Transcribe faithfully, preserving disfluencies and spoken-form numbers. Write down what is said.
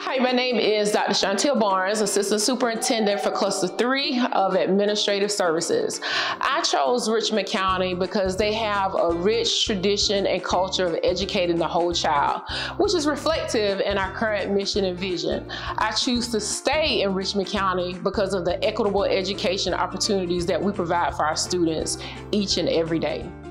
Hi, my name is Doctor Shontier Barnes, Assistant Superintendent for Cluster three of Administrative Services. I chose Richmond County because they have a rich tradition and culture of educating the whole child, which is reflective in our current mission and vision. I choose to stay in Richmond County because of the equitable education opportunities that we provide for our students each and every day.